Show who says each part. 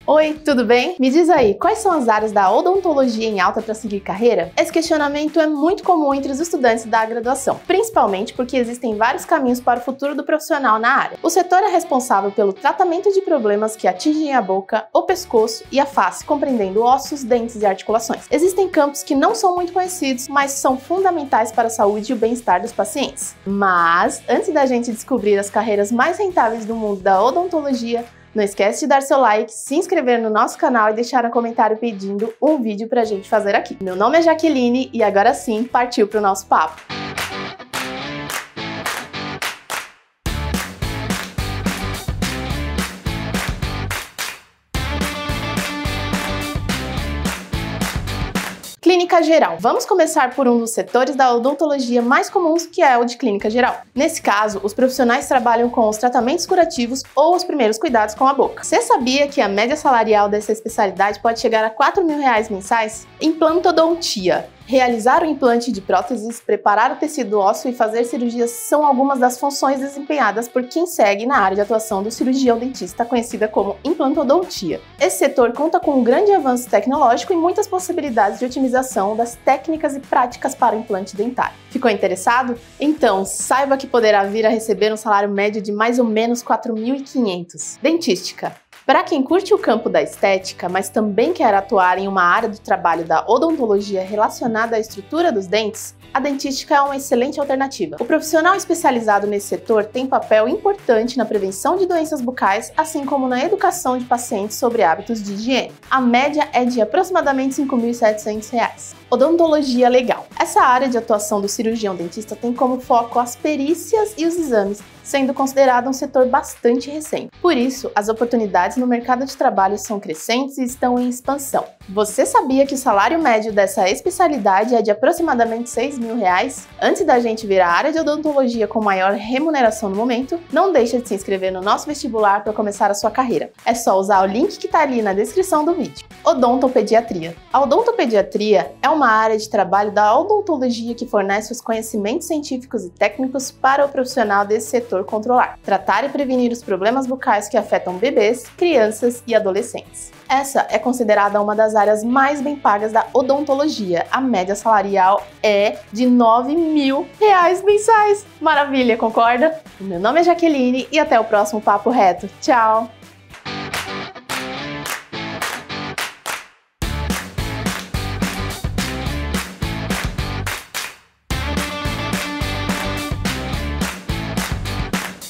Speaker 1: Oi, tudo bem? Me diz aí, quais são as áreas da odontologia em alta para seguir carreira? Esse questionamento é muito comum entre os estudantes da graduação, principalmente porque existem vários caminhos para o futuro do profissional na área. O setor é responsável pelo tratamento de problemas que atingem a boca, o pescoço e a face, compreendendo ossos, dentes e articulações. Existem campos que não são muito conhecidos, mas são fundamentais para a saúde e o bem-estar dos pacientes. Mas, antes da gente descobrir as carreiras mais rentáveis do mundo da odontologia, não esquece de dar seu like, se inscrever no nosso canal e deixar um comentário pedindo um vídeo pra gente fazer aqui. Meu nome é Jaqueline e agora sim, partiu pro nosso papo. Clínica geral. Vamos começar por um dos setores da odontologia mais comuns, que é o de clínica geral. Nesse caso, os profissionais trabalham com os tratamentos curativos ou os primeiros cuidados com a boca. Você sabia que a média salarial dessa especialidade pode chegar a R$4.000 mensais? Implantodontia. Realizar o implante de próteses, preparar o tecido ósseo e fazer cirurgias são algumas das funções desempenhadas por quem segue na área de atuação do cirurgião dentista, conhecida como implantodontia. Esse setor conta com um grande avanço tecnológico e muitas possibilidades de otimização das técnicas e práticas para o implante dentário. Ficou interessado? Então, saiba que poderá vir a receber um salário médio de mais ou menos R$4.500. Dentística. Para quem curte o campo da estética, mas também quer atuar em uma área do trabalho da odontologia relacionada à estrutura dos dentes, a dentística é uma excelente alternativa. O profissional especializado nesse setor tem papel importante na prevenção de doenças bucais, assim como na educação de pacientes sobre hábitos de higiene. A média é de aproximadamente R$5.700. Odontologia legal. Essa área de atuação do cirurgião dentista tem como foco as perícias e os exames, sendo considerado um setor bastante recente. Por isso, as oportunidades no mercado de trabalho são crescentes e estão em expansão. Você sabia que o salário médio dessa especialidade é de aproximadamente R$6.000? Antes da gente ver a área de odontologia com maior remuneração no momento, não deixe de se inscrever no nosso vestibular para começar a sua carreira. É só usar o link que está ali na descrição do vídeo. Odontopediatria. A odontopediatria é uma área de trabalho da odontologia que fornece os conhecimentos científicos e técnicos para o profissional desse setor controlar, tratar e prevenir os problemas bucais que afetam bebês, crianças e adolescentes. Essa é considerada uma das áreas mais bem pagas da odontologia. A média salarial é de R$9.000 mensais. Maravilha, concorda? Meu nome é Jaqueline e até o próximo Papo Reto. Tchau!